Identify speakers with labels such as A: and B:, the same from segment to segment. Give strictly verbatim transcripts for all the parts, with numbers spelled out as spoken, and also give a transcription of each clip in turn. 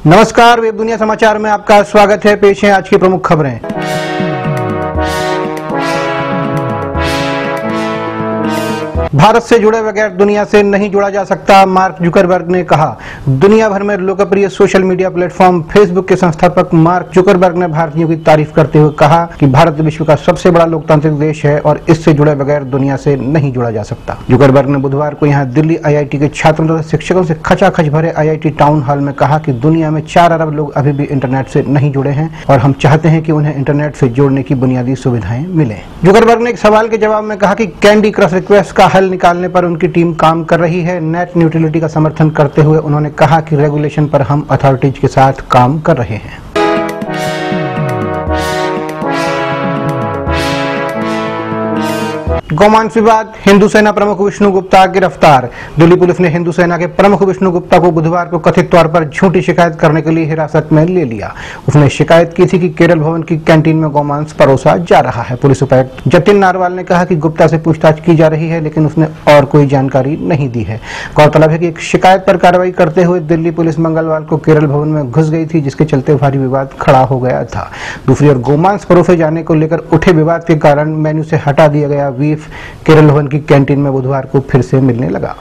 A: नमस्कार, वेब दुनिया समाचार में आपका स्वागत है। पेश है आज की प्रमुख खबरें। भारत से जुड़े बगैर दुनिया से नहीं जुड़ा जा सकता, मार्क जुकरबर्ग ने कहा। दुनिया भर में लोकप्रिय सोशल मीडिया प्लेटफॉर्म फेसबुक के संस्थापक मार्क जुकरबर्ग ने भारतीयों की तारीफ करते हुए कहा कि भारत विश्व का सबसे बड़ा लोकतांत्रिक देश है और इससे जुड़े बगैर दुनिया से नहीं जुड़ा जा सकता। जुकरबर्ग ने बुधवार को यहां दिल्ली आई आई टी के छात्रों तथा शिक्षकों से खचाखच भरे I I T town hall में कहा कि दुनिया में चार अरब लोग अभी भी इंटरनेट से नहीं जुड़े हैं और हम चाहते हैं कि उन्हें इंटरनेट से जोड़ने की बुनियादी सुविधाएं मिले। जुकरबर्ग ने एक सवाल के जवाब में कहा कि कैंडी क्रश रिक्वेस्ट का हल निकालने पर उनकी टीम काम कर रही है। नेट न्यूट्रलिटी का समर्थन करते हुए उन्होंने कहा कि रेगुलेशन पर हम अथॉरिटीज के साथ काम कर रहे हैं। गौमांस विवाद, हिंदू सेना प्रमुख विष्णु गुप्ता गिरफ्तार। दिल्ली पुलिस ने हिंदू सेना के प्रमुख विष्णु गुप्ता को बुधवार को कथित तौर पर झूठी शिकायत करने के लिए हिरासत में ले लिया। उसने शिकायत की थी कि केरल भवन की कैंटीन में गौमांस परोसा जा रहा है। पुलिस उपायुक्त जतिन नारवाल ने कहा कि गुप्ता से पूछताछ की जा रही है, लेकिन उसने और कोई जानकारी नहीं दी है। गौरतलब है कि एक शिकायत पर कार्रवाई करते हुए दिल्ली पुलिस मंगलवार को केरल भवन में घुस गई थी, जिसके चलते भारी विवाद खड़ा हो गया था। दूसरी ओर गौमांस परोसे जाने को लेकर उठे विवाद के कारण मेन्यू से हटा दिया गया बीफ केरल भवन की कैंटीन में बुधवार को फिर से मिलने लगा।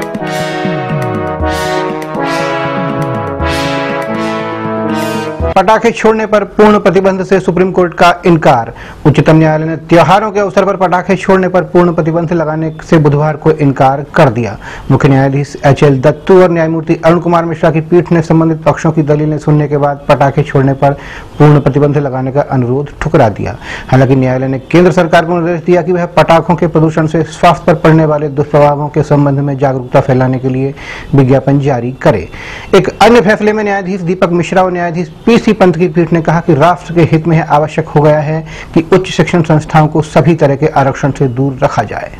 A: पटाखे छोड़ने पर पूर्ण प्रतिबंध से सुप्रीम कोर्ट का इनकार। उच्चतम न्यायालय ने त्योहारों के अवसर पर पटाखे छोड़ने पर पूर्ण प्रतिबंध लगाने से बुधवार को इनकार कर दिया। मुख्य न्यायाधीश एच एल दत्तू और न्यायमूर्ति अरुण कुमार मिश्रा की पीठ ने संबंधित पक्षों की दलीलें सुनने के बाद पटाखे छोड़ने पर पूर्ण प्रतिबंध लगाने का अनुरोध ठुकरा दिया। हालांकि न्यायालय ने केंद्र सरकार को निर्देश दिया कि वह पटाखों के प्रदूषण से स्वास्थ्य पर पड़ने वाले दुष्प्रभावों के संबंध में जागरूकता फैलाने के लिए विज्ञापन जारी करे। एक अन्य फैसले में न्यायाधीश दीपक मिश्रा और न्यायाधीश पी पंत की पीठ ने कहा कि राष्ट्र के हित में यह आवश्यक हो गया है कि उच्च शिक्षण संस्थाओं को सभी तरह के आरक्षण से दूर रखा जाए।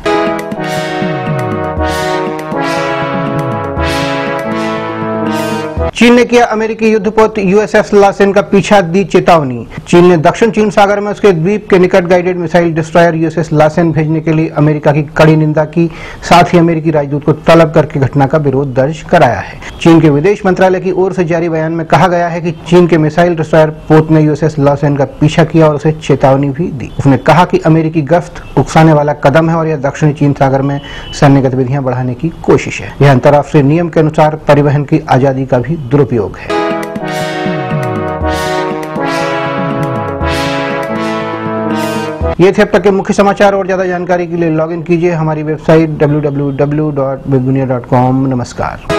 A: चीन ने किया अमेरिकी युद्धपोत यू एस एस लासेन का पीछा, दी चेतावनी। चीन ने दक्षिण चीन सागर में उसके द्वीप के निकट guided missile destroyer U S S Lassen भेजने के लिए अमेरिका की कड़ी निंदा की। साथ ही अमेरिकी राजदूत को तलब करके घटना का विरोध दर्ज कराया है। चीन के विदेश मंत्रालय की ओर से जारी बयान में कहा गया है कि चीन के मिसाइल डिस्ट्रॉयर पोत ने यू एस एस लासेन का पीछा किया और उसे चेतावनी भी दी। उसने कहा कि अमेरिकी गश्त उकसाने वाला कदम है और यह दक्षिणी चीन सागर में सैन्य गतिविधियां बढ़ाने की कोशिश है। यह अंतर्राष्ट्रीय नियम के अनुसार परिवहन की आजादी का भी दुरुपयोग है। ये थे अब तक के मुख्य समाचार। और ज्यादा जानकारी के लिए लॉग इन कीजिए हमारी website W W W dot Webdunia dot com. नमस्कार।